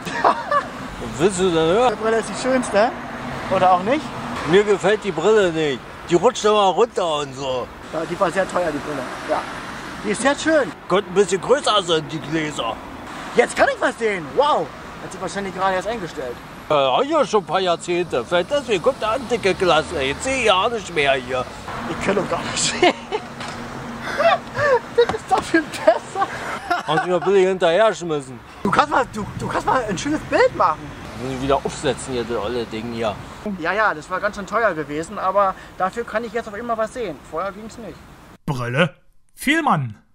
Was willst du denn hören? Die Brille ist die schönste. Oder auch nicht? Mir gefällt die Brille nicht. Die rutscht immer runter und so. Ja, die war sehr teuer, die Brille. Ja. Die ist sehr schön. Könnte ein bisschen größer sein, die Gläser. Jetzt kann ich was sehen. Wow. Hat sie wahrscheinlich gerade erst eingestellt. Ja, hier schon ein paar Jahrzehnte. Vielleicht deswegen kommt da eine dicke Klasse. Jetzt sehe ich ja nicht mehr hier. Ich kann doch gar nicht sehen. Das ist doch viel besser. Haben sie mir billig hinterher schmissen. Du kannst mal ein schönes Bild machen. Muss ich wieder aufsetzen hier, das olle Ding hier. Ja, das war ganz schön teuer gewesen, aber dafür kann ich jetzt auf immer was sehen. Vorher ging es nicht. Brille Fehlmann.